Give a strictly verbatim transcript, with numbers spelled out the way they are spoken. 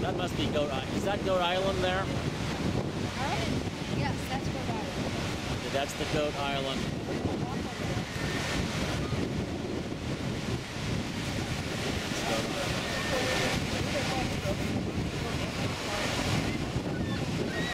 That must be Goat Island. Is that Goat Island there? Huh? Yes, that's Goat Island. Okay, that's the Goat Island.